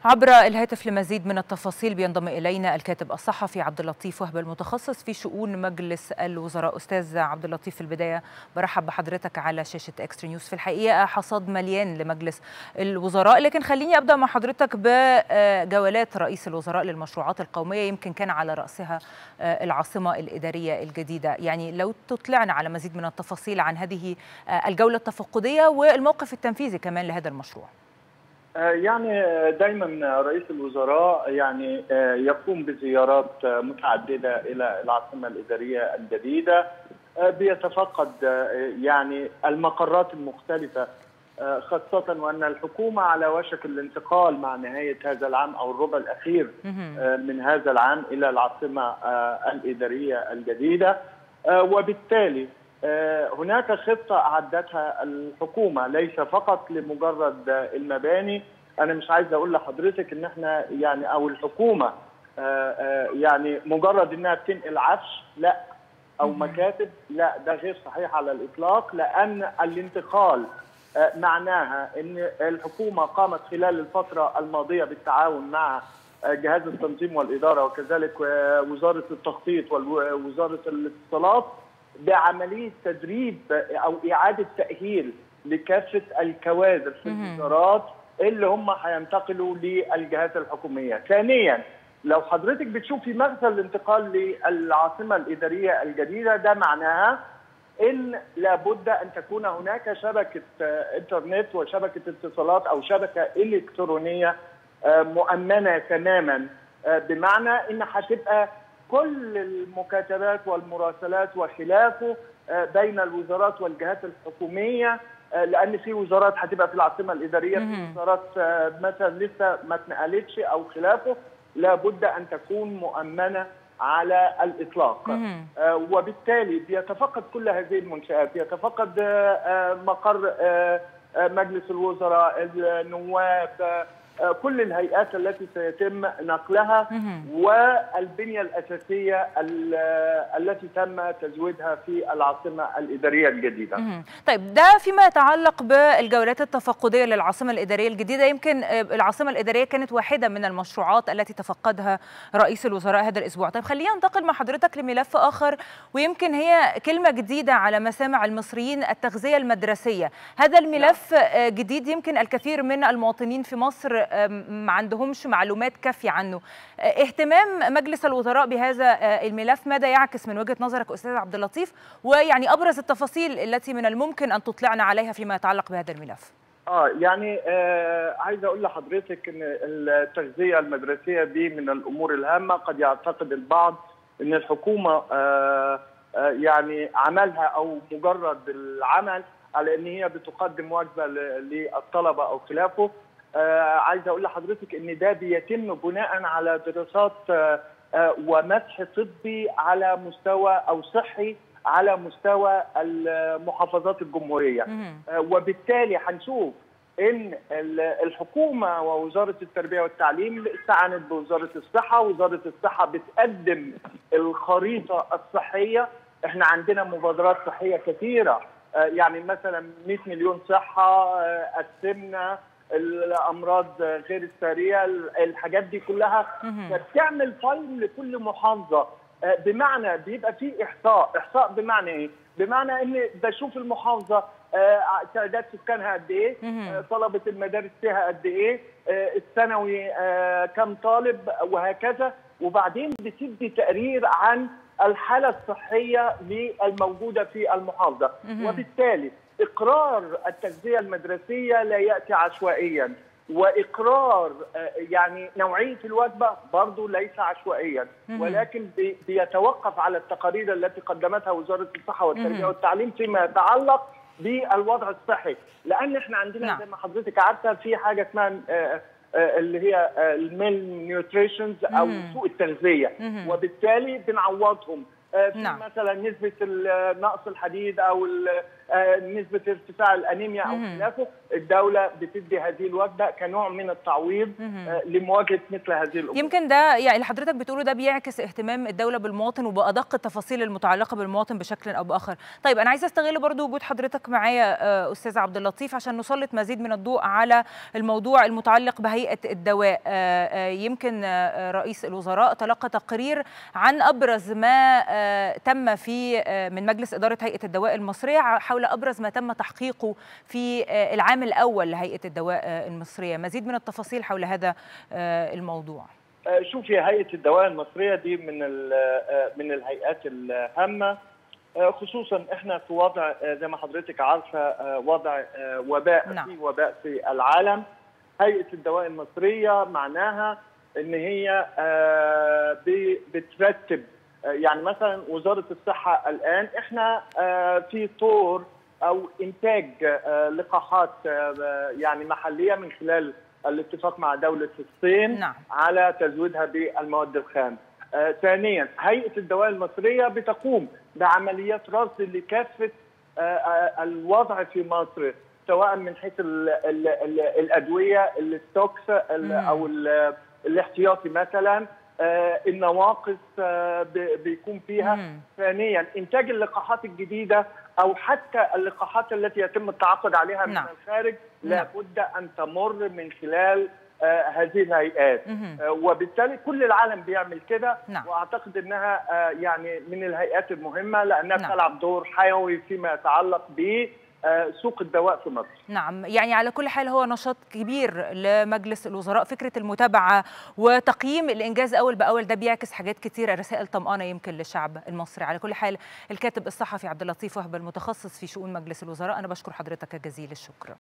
عبر الهاتف لمزيد من التفاصيل بينضم إلينا الكاتب الصحفي عبد اللطيف وهب المتخصص في شؤون مجلس الوزراء. أستاذ عبد اللطيف، في البداية برحب بحضرتك على شاشة إكسترا نيوز. في الحقيقة حصاد مليان لمجلس الوزراء، لكن خليني أبدأ مع حضرتك بجولات رئيس الوزراء للمشروعات القومية، يمكن كان على رأسها العاصمة الإدارية الجديدة. يعني لو تطلعنا على مزيد من التفاصيل عن هذه الجولة التفقدية والموقف التنفيذي كمان لهذا المشروع. يعني دايما رئيس الوزراء يقوم بزيارات متعددة إلى العاصمة الإدارية الجديدة، بيتفقد المقرات المختلفة، خاصة وأن الحكومة على وشك الانتقال مع نهاية هذا العام أو الربع الأخير من هذا العام إلى العاصمة الإدارية الجديدة، وبالتالي هناك خطة أعدتها الحكومة ليس فقط لمجرد المباني. أنا مش عايز أقول لحضرتك إن إحنا أو الحكومة مجرد إنها بتنقل عفش لا أو مكاتب، لا، ده غير صحيح على الإطلاق، لأن الانتقال معناها إن الحكومة قامت خلال الفترة الماضية بالتعاون مع جهاز التنظيم والإدارة وكذلك وزارة التخطيط ووزارة الاتصالات بعملية تدريب أو إعادة تأهيل لكافة الكوادر في الوزارات اللي هم هينتقلوا للجهات الحكومية. ثانيا، لو حضرتك بتشوفي مغزى الانتقال للعاصمة الإدارية الجديدة، ده معناها إن لابد أن تكون هناك شبكة إنترنت وشبكة اتصالات أو شبكة إلكترونية مؤمنة تماما، بمعنى إن هتبقى كل المكاتبات والمراسلات وخلافه بين الوزارات والجهات الحكومية، لأن في وزارات هتبقى في العاصمة الإدارية، في وزارات مثلا لسه ما اتنقلتش أو خلافه، لابد أن تكون مؤمنة على الإطلاق. وبالتالي بيتفقد كل هذه المنشآت، بيتفقد مقر مجلس الوزراء، النواب، كل الهيئات التي سيتم نقلها والبنية الأساسية التي تم تزويدها في العاصمة الإدارية الجديدة. طيب، ده فيما يتعلق بالجولات التفقدية للعاصمة الإدارية الجديدة. يمكن العاصمة الإدارية كانت واحدة من المشروعات التي تفقدها رئيس الوزراء هذا الأسبوع. طيب، خلينا ننتقل مع حضرتك لملف آخر، ويمكن هي كلمة جديدة على مسامع المصريين: التغذية المدرسية. هذا الملف جديد، يمكن الكثير من المواطنين في مصر ما عندهمش معلومات كافية عنه. اهتمام مجلس الوزراء بهذا الملف ماذا يعكس من وجهة نظرك أستاذ عبد اللطيف؟ وأبرز التفاصيل التي من الممكن أن تطلعنا عليها فيما يتعلق بهذا الملف. عايز أقول لحضرتك أن التغذية المدرسية دي من الأمور الهامة. قد يعتقد البعض أن الحكومة عملها أو مجرد العمل على أن هي بتقدم وجبة للطلبة أو خلافه. عايز اقول لحضرتك ان ده بيتم بناء على دراسات ومسح طبي على مستوى او صحي على مستوى المحافظات الجمهوريه، وبالتالي هنشوف ان الحكومه ووزاره التربيه والتعليم استعانت بوزاره الصحه. وزاره الصحه بتقدم الخريطه الصحيه. احنا عندنا مبادرات صحيه كثيره، مثلا 100 مليون صحه، السمنه، الامراض غير الساريه، الحاجات دي كلها بتعمل فايل لكل محافظه، بمعنى بيبقى فيه احصاء بمعنى ايه؟ بمعنى ان بشوف المحافظه تعداد سكانها قد ايه، طلبه المدارس فيها قد ايه، الثانوي كم طالب، وهكذا. وبعدين بتدي تقرير عن الحاله الصحيه الموجوده في المحافظه. وبالتالي إقرار التغذية المدرسية لا يأتي عشوائيا، وإقرار نوعية الوجبة برضو ليس عشوائيا، ولكن بيتوقف على التقارير التي قدمتها وزارة الصحة والتربية والتعليم فيما يتعلق بالوضع الصحي. لأن احنا عندنا زي ما حضرتك عارفة في حاجة اسمها اللي هي الميل نيوتريشنز أو سوء التغذية، وبالتالي بنعوضهم في مثلا نسبة نقص الحديد أو نسبه ارتفاع الانيميا او خلافه، الدوله بتدي هذه الوجبه كنوع من التعويض لمواجهه مثل هذه الامور. يمكن ده يعني اللي حضرتك بتقوله ده بيعكس اهتمام الدوله بالمواطن وبادق التفاصيل المتعلقه بالمواطن بشكل او باخر. طيب انا عايزه استغل برضو وجود حضرتك معايا استاذ عبد اللطيف عشان نسلط مزيد من الضوء على الموضوع المتعلق بهيئه الدواء. يمكن رئيس الوزراء تلقى تقرير عن ابرز ما تم في من مجلس اداره هيئه الدواء المصريه حول ابرز ما تم تحقيقه في العام الاول لهيئه الدواء المصريه. مزيد من التفاصيل حول هذا الموضوع. شوفي، هيئه الدواء المصريه دي من الهيئات الهامه، خصوصا احنا في وضع زي ما حضرتك عارفه وضع وباء. نعم. في وباء في العالم. هيئه الدواء المصريه معناها ان هي بترتب، يعني مثلا وزاره الصحه الان احنا في طور او انتاج لقاحات يعني محليه من خلال الاتفاق مع دوله الصين. نعم. على تزويدها بالمواد الخام. ثانيا، هيئه الدواء المصريه بتقوم بعمليات رصد لكافه الوضع في مصر، سواء من حيث الادويه، الستوكس او الاحتياطي مثلا، النواقص بيكون فيها. ثانيا، انتاج اللقاحات الجديده او حتى اللقاحات التي يتم التعاقد عليها من الخارج لابد ان تمر من خلال هذه الهيئات. وبالتالي كل العالم بيعمل كده. واعتقد انها يعني من الهيئات المهمه لانها بتلعب دور حيوي فيما يتعلق ب سوق الدواء في مصر. نعم، يعني على كل حال هو نشاط كبير لمجلس الوزراء. فكرة المتابعة وتقييم الإنجاز أول بأول ده بيعكس حاجات كتيرة، رسائل طمأنة يمكن للشعب المصري. على كل حال الكاتب الصحفي عبد اللطيف وهبة المتخصص في شؤون مجلس الوزراء، أنا بشكر حضرتك جزيل الشكر.